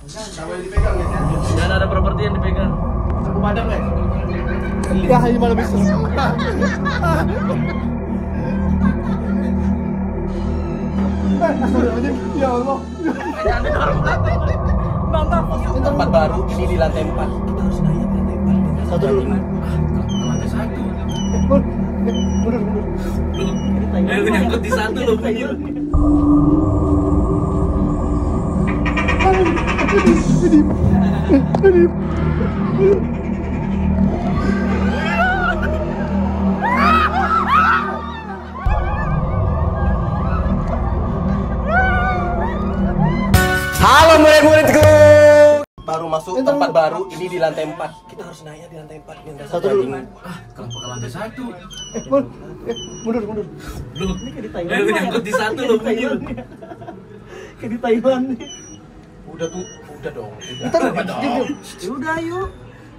Sampai dipegang guys ya. Jangan ada properti yang dipegang. Aku padam guys. Ya, ini malah bisa. Astagfirullahaladzim, ya Allah. Ini tempat baru, ini di lantai 4. Kita harus naik ke lantai 4. Satu dulu. Ke lantai 1. Mundur. Lu nyangkut di 1 lu pengen. Halo murid-muridku. Baru masuk tempat baru, ini di lantai 4. Kita harus naik di lantai 4. Satu dulu. Kenapa ke lantai 1? Mundur. Lu nyangkut di 1 lu pengen. Kayak di Taiwan nih. Udah dong. Ntar, diam. Udah yuk.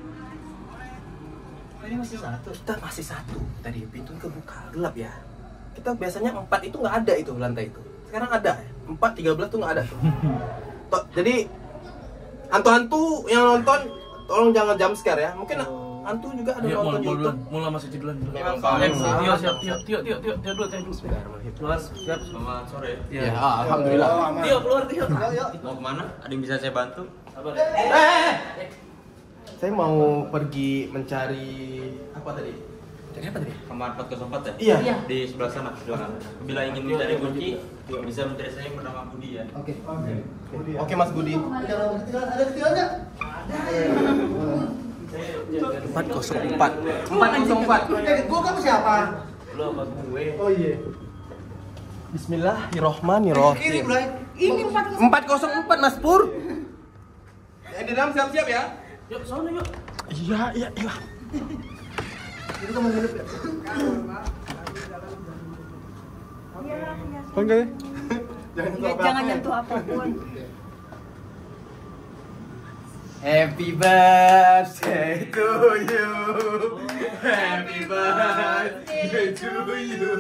Ini masih satu. Kita masih 1. Tadi pintu kebuka, gelap ya. Kita biasanya 4 itu nggak ada itu lantai itu. Sekarang ada. 4, 13 tuh nggak ada tuh. Jadi hantu-hantu yang nonton tolong jangan jump scare ya. Mungkin hantu juga ada nonton YouTube. Mula masih tiduran dulu. Memang Tio siap, Tio dulu. Keluar, siap. Selamat sore. Ya, alhamdulillah. Tio keluar, Tio. Mau kemana? Ada yang bisa saya bantu? Sabar. Saya mau pergi mencari apa tadi? Cari apa tadi? Kamar 404 ya? Iya. Di sebelah sana, silakan. Bila ingin mencari kunci, bisa mencari saya bernama Budi ya. Oke Mas Budi. Ada ketinggalan nggak? 404. 404. Gua kamu siapa? Lu apa gue? Oh iya. Bismillahirrohmanirrohim. Ini 404 Mas Pur. Yang di dalam siap-siap ya. Yuk, sana yuk. Iya. Itu kamu hidup ya? Panggil. Jangan nyentuh apapun. Happy birthday to you. Happy birthday to you.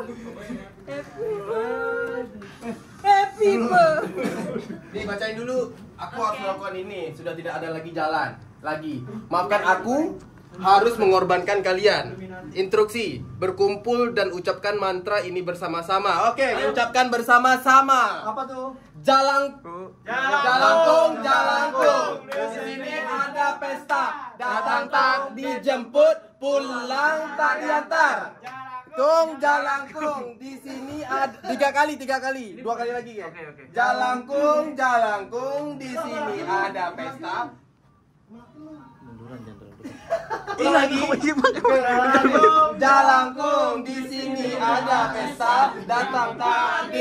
Happy birthday. Nih bacain dulu. Aku harus melakukan ini. Sudah tidak ada lagi jalan. Maafkan aku. Harus mengorbankan kalian. Instruksi, berkumpul dan ucapkan mantra ini bersama-sama. Oke, ucapkan bersama-sama. Apa tuh? Jalangkung. Di sini ada pesta. Datang tak dijemput, pulang tak diantar. Jalangkung. Di sini ada 3 kali. 2 kali lagi ya. Jalangkung. Di sini ada pesta. Ini lagi. Jalangkung, di sini ada pesta. Datang tak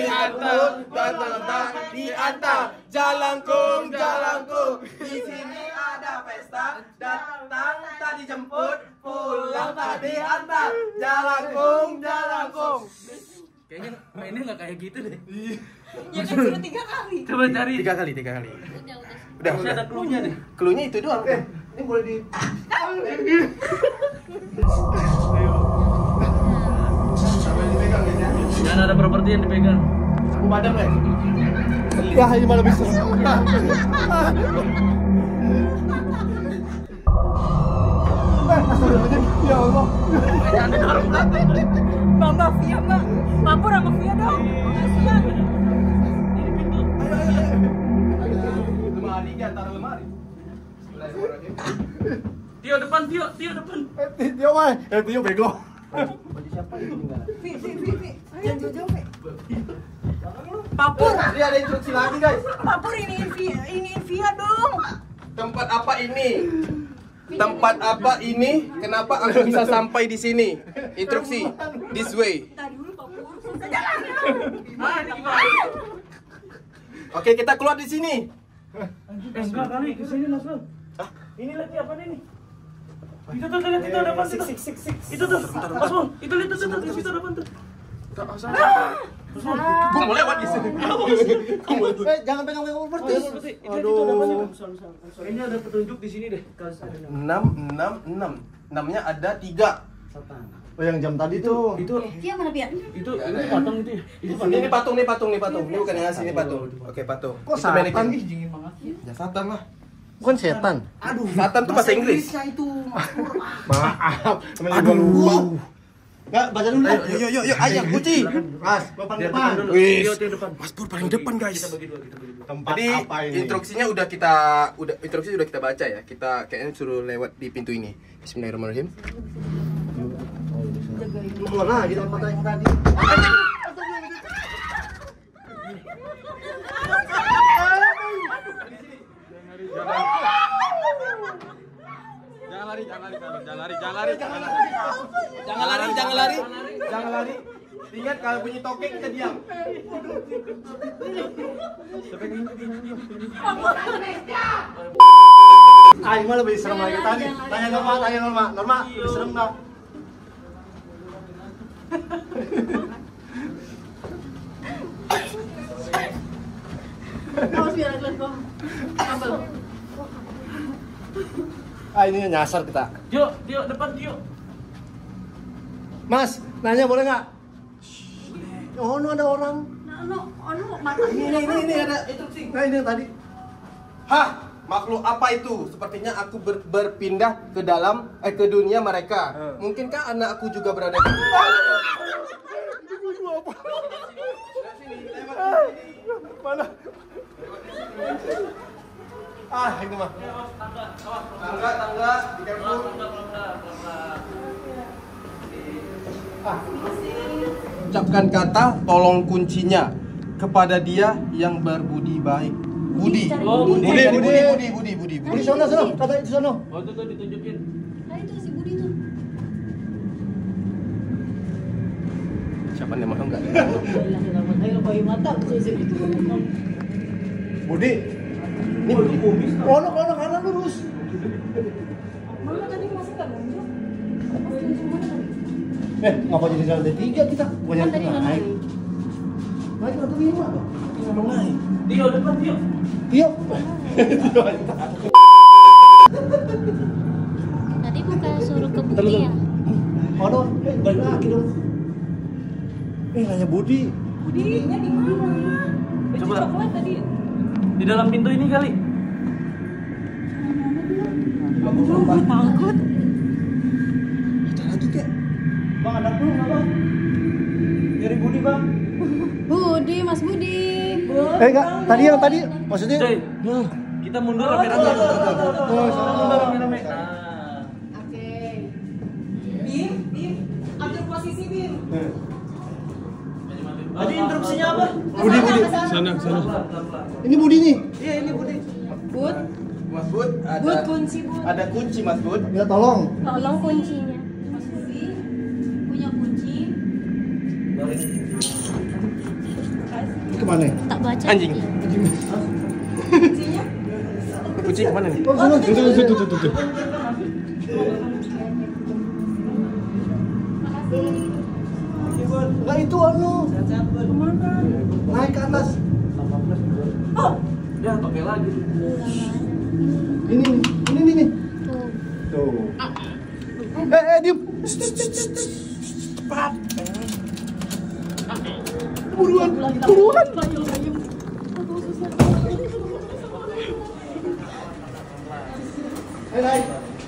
diantar. Jalangkung, di sini ada pesta. Datang tak dijemput, pulang tak diantar. Jalangkung. Kayaknya mainnya nggak kayak gitu deh. Ya kan sudah 3 kali. Coba cari. 3 kali. Udah. Masih ada clue-nya deh. Clue-nya itu doang. Ini boleh di. Sampai dipegang guys ya. Jangan ada properti yang dipegang. Aku padam guys. Ya, ini malah bisa. Astagfirullahaladzim, ya Allah. Bang Mafia, Bang. Lapor sama Mafia dong. Kasihan. Ini pintu. Lemari di antara lemari. Tio depan. Tio, wah. Tio bego. Vi. Jangan jauh-jauh, Vi. Papur. Dia ada instruksi lagi guys. Papur ini Via dong. Tempat apa ini? Kenapa aku bisa sampai di sini? Instruksi. This way. Tadi dulu Papur. Jalan. Ini gimana? Oke, kita keluar di sini. Enggak kali, kesini Mas Bang. Ini lagi apa nih? Itu tuh, lihat itu ada apa tuh? Itu tuh, Mas Bang, itu lihat tuh, itu ada apa tuh? Gua mau lewat di sini. Jangan pegang seperti. Kayaknya ada petunjuk di sini deh. 6. Namanya ada 3. Oh, yang jam tadi tuh. Itu Via mana, Via? itu patung itu ya. Ini patung. Ini bukan yang asli, ini patung. Oke, patung. Kok Itu mannequin. setan? Dingin banget. Ya Satan lah. Bukan setan. Aduh, Satan tuh bahasa Inggris. itu, Mas Pur. Maaf. Aduh. Enggak, baca dulu. Yuk, ayo kunci. Mas, papan Dia depan. dulu. Wis. Dia depan. Mas Pur paling depan, guys. Kita bagi dua. Tempat Jadi apa ini? instruksinya udah kita baca ya. Kita kayaknya suruh lewat di pintu ini. Bismillahirrahmanirrahim. Mana di tempat yang tadi? Jangan lari. Ingat kalau bunyi tokek kita diam. Aing mah lebih serem lagi tadi. Tanya Norma. Norma, lebih serem enggak? Awas biar agak kok. Kabel. Ini nyasar kita. Tio, depan Tio. Mas, nanya boleh nggak? Oh, ada orang. Mata Ini ada instruksi. Nah, ini tadi. Hah, makhluk apa itu? Sepertinya aku berpindah ke dunia mereka. Mungkinkah anak aku juga berada di Mana? Ini mah. Tangga, di careful. Ucapkan kata tolong kuncinya kepada dia yang berbudi baik. Budi. Oh, Budi. Budi sono. Kata itu sono. Oh, itu tuh ditunjukin. Nah itu si Budi tuh. Siapa nama enggak? Budi. Ini Budi. Ono kanan lurus. Mana tadi masuk kan? Ngapa jadi jalan D3 kita? Bukannya Kan tadi nggak naik. Naik atau lima? Ngomong naik. Tio, depan Tio. Tio. Tadi bukan suruh ke Budi ya? Ono, balik lagi dong. Nanya Budi. Budinya di mana? Baju Coba. coklat tadi. Di dalam pintu ini kali. Takut. Ada lagi kek. Bang, ada belum apa? Dari Budi, Bang. Budi, Mas Budi. Enggak, tadi maksudnya. Coy, Nah. kita mundur rame-rame. Mundur rame-rame. Oke. Bim. Atur posisi Bim. Tadi instruksinya apa? Budi. Sana. Ini Budi nih. Iya, ini Budi. Bud, Mas Bud, Bud kunci Bud. ada kunci Mas Bud. Minta tolong. Tolong kuncinya. Mas Budi punya kunci. Ini kemana? Tak baca. Anjing. Kuncinya. Kunci kemana nih? Oh, sana. Tuh. Enggak itu anu. Kemana? Naik ke atas. Oh, Ya, pakai lagi. Ini nih. tuh. Tuh. Diam. Cepat. Buruan. Naik.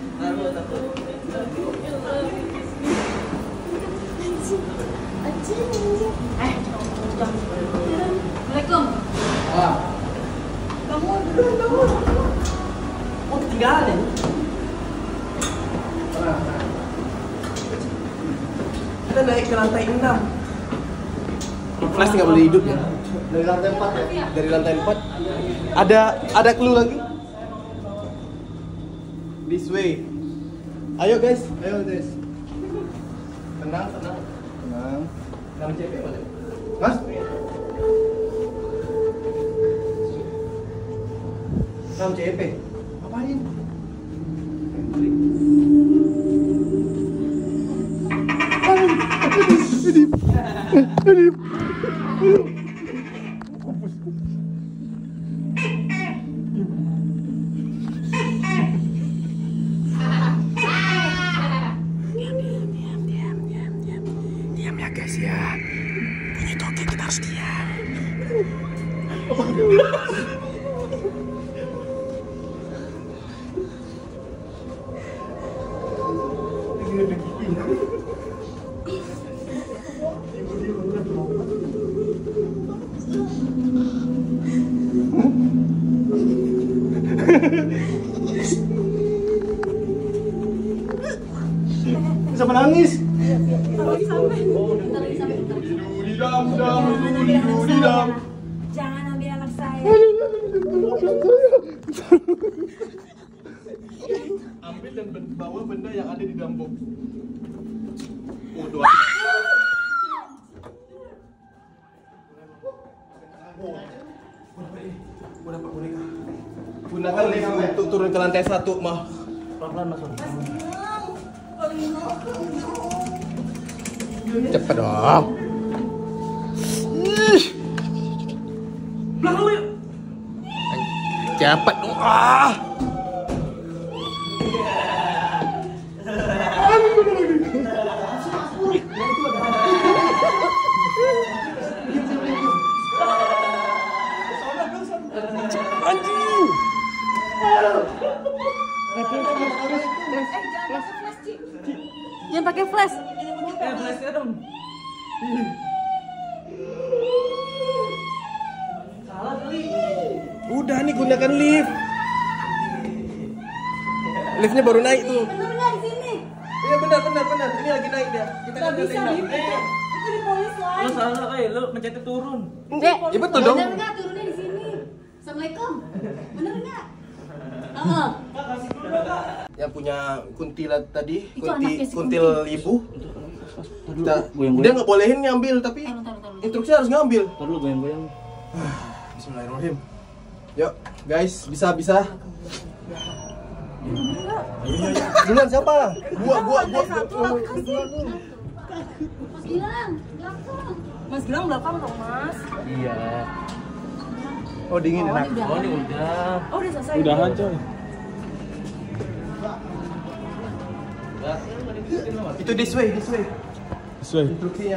Assalamualaikum. Kamu dulu. Oh, ketinggalan ya? Kita naik ke lantai 6. Flash nggak boleh hidup ya? Dari lantai 4 ya? Dari lantai 4. Ada clue lagi? This way. Ayo guys. Ayo, Des. Tenang. Tenang. Nama CP mana? Mas? Nama CP. Apain? Diam ya guys ya. Bunyi tokek kita harus diam. Bisa menangis. Jangan ambil anak saya. Ambil dan bawa benda yang ada di dalam box. Oh, doa. Gua dapat boneka. Gunakan lift untuk turun ke lantai 1, mah. Pelan-pelan Mas. Cepet dong. Belakang lu yuk. Cepet dong. Ah. Anjing. Jangan pakai flash. Flashnya dong. Salah kali. Udah nih gunakan lift. Liftnya baru naik tuh. Bener nggak di sini? Iya benar. Ini lagi naik dia. Kita Nggak kan bisa naik. itu di polis Lu lain. salah lu mencetnya turun. Dek, Iya betul dong. bener nggak turunnya di sini? Assalamualaikum. Bener nggak? Heeh. Yang punya kuntil tadi, Itu anaknya si kuntil ibu. Goyang-goyang. Dia nggak bolehin ngambil tapi Taruh. instruksi harus ngambil. Ntar lu goyang-goyang. Bismillahirrahmanirrahim. Yuk, guys, bisa. Duluan siapa? Gua. Mas Gilang, belakang. Mas Gilang belakang dong, Mas. Iya. Oh dingin enak. Oh ini udah. Oh, udah selesai. Udahan coy. Itu this way. Sesuai. Instruksinya.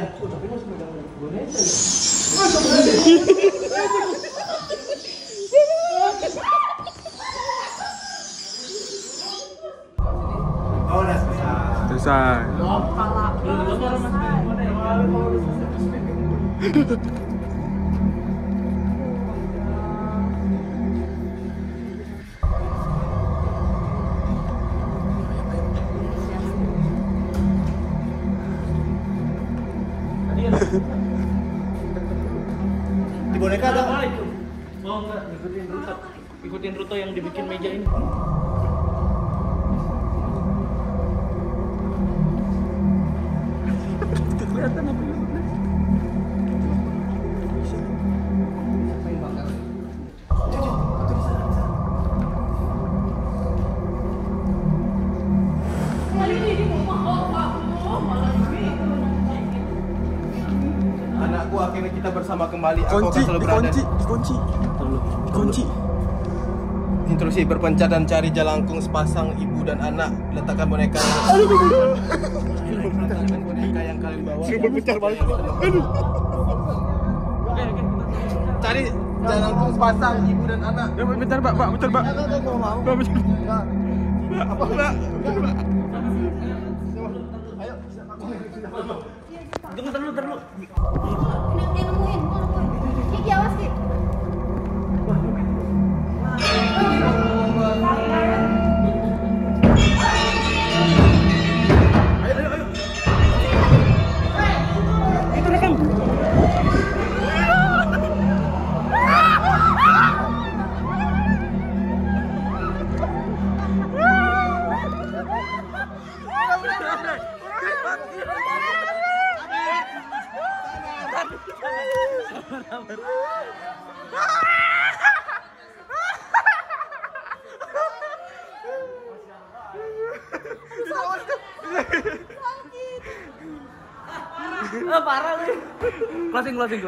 Oh udah selesai. Di boneka ada. Mau nggak ikutin rute yang dibikin meja ini? Kelihatan apa? Anakku akhirnya kita bersama kembali. Aku akan selalu berada. Dikunci. Instruksi berpencar dan cari jalangkung sepasang ibu dan anak. Letakkan boneka. Letakkan boneka yang kalian bawa. Berpencar balik. Cari jalangkung sepasang ibu dan anak. Bentar Pak. Tunggu, ntar lu. Ini nemuin. Kiki awas, Ki. Itu rekam. Parah lu. Closing.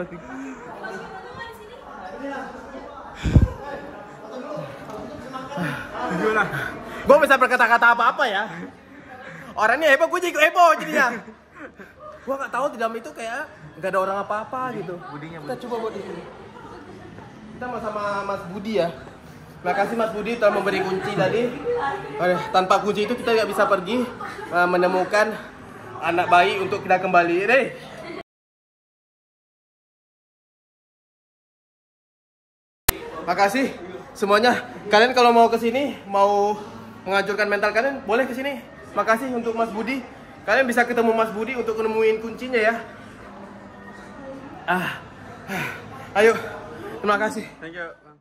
Gue bisa berkata-kata apa-apa ya. Orangnya heboh, gue jadi heboh jadinya. Gue nggak tahu di dalam itu kayak nggak ada orang apa-apa gitu. Kita coba buat di sini. Kita sama Mas Budi ya. Terima kasih Mas Budi telah memberi kunci tadi. Tanpa kunci itu kita nggak bisa pergi menemukan anak bayi untuk kita kembali. Makasih. semuanya. Kalian kalau mau ke sini, mau menghancurkan mental kalian, boleh ke sini. Makasih untuk Mas Budi. Kalian bisa ketemu Mas Budi untuk nemuin kuncinya ya. Ayo, terima kasih. Thank you.